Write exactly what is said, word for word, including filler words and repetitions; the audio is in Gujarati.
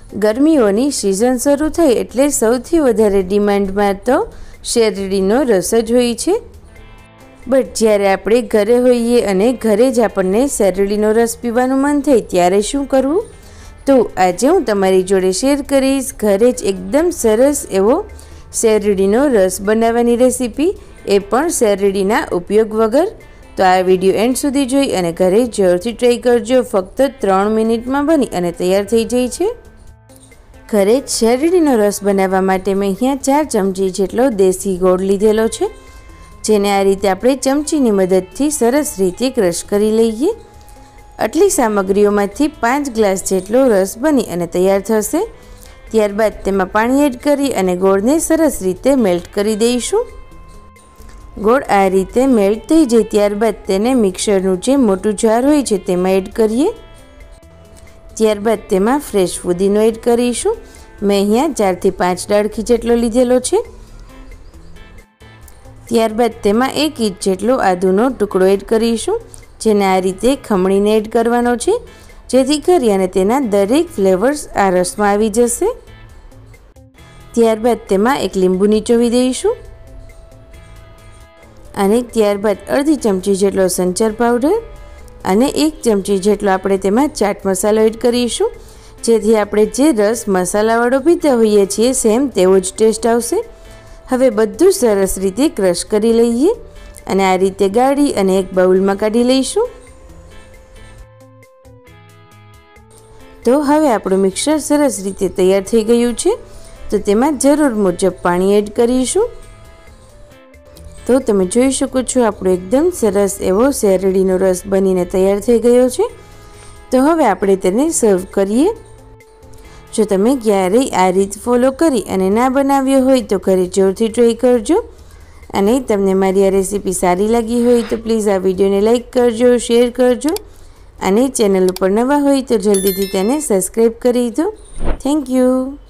ગરમીઓની સિઝન શરૂ થઈ એટલે સૌથી વધારે ડિમાન્ડમાં તો શેરડીનો રસ જ હોય છે। બટ જ્યારે આપણે ઘરે હોઈએ અને ઘરે જ આપણને શેરડીનો રસ પીવાનું મન થાય ત્યારે શું કરવું? તો આજે હું તમારી જોડે શેર કરીશ ઘરે જ એકદમ સરસ એવો શેરડીનો રસ બનાવવાની રેસીપી, એ પણ શેરડીના ઉપયોગ વગર। તો આ વિડીયો એન્ડ સુધી જોઈ અને ઘરે જરૂરથી ટ્રાય કરજો। ફક્ત ત્રણ મિનિટમાં બની અને તૈયાર થઈ જાય છે। ઘરે જ શેરડીનો રસ બનાવવા માટે મેં અહીંયા ચાર ચમચી જેટલો દેશી ગોળ લીધેલો છે, જેને આ રીતે આપણે ચમચીની મદદથી સરસ રીતે ક્રશ કરી લઈએ। આટલી સામગ્રીઓમાંથી પાંચ ગ્લાસ જેટલો રસ બની અને તૈયાર થશે। ત્યારબાદ તેમાં પાણી એડ કરી અને ગોળને સરસ રીતે મેલ્ટ કરી દઈશું। ગોળ આ રીતે મેલ્ટ થઈ જાય ત્યારબાદ તેને મિક્સરનું જે મોટું જાર હોય છે તેમાં એડ કરીએ। ત્યારબાદ તેમાં ફ્રેશ ફુદીનો એડ કરીશું। મેં અહીંયા ચારથી પાંચ ડાળખી જેટલો લીધેલો છે। ત્યારબાદ તેમાં એક ઇંચ જેટલો આદુનો ટુકડો એડ કરીશું, જેને આ રીતે ખમણીને એડ કરવાનો છે, જેથી કરી અને તેના દરેક ફ્લેવર્સ આ રસમાં આવી જશે। ત્યારબાદ તેમાં એક લીંબુ નીચોવી દઈશું અને ત્યારબાદ અડધી ચમચી જેટલો સંચર પાવડર અને એક ચમચી જેટલો આપણે તેમાં ચાટ મસાલો એડ કરીશું, જેથી આપણે જે રસ મસાલાવાળો પીતા હોઈએ છીએ સેમ તેવો જ ટેસ્ટ આવશે। હવે બધું સરસ રીતે ક્રશ કરી લઈએ અને આ રીતે ગાળી અને એક બાઉલમાં કાઢી લઈશું। તો હવે આપણું મિક્સર સરસ રીતે તૈયાર થઈ ગયું છે, તો તેમાં જરૂર મુજબ પાણી એડ કરીશું। તો તમે જોઈ શકો છો આપણો એકદમ સરસ એવો શેરડીનો રસ બનીને તૈયાર થઈ ગયો છે। તો હવે આપણે તેને સર્વ કરીએ। જો તમે ક્યારેય આ રીત ફોલો કરી અને ના બનાવ્યો હોય તો ઘરે જરૂરથી ટ્રાય કરજો। અને તમને મારી આ રેસીપી સારી લાગી હોય તો પ્લીઝ આ વિડીયોને લાઈક કરજો, શેર કરજો અને ચેનલ ઉપર નવા હોય તો જલ્દીથી તેને સબસ્ક્રાઈબ કરી દો। Thank you.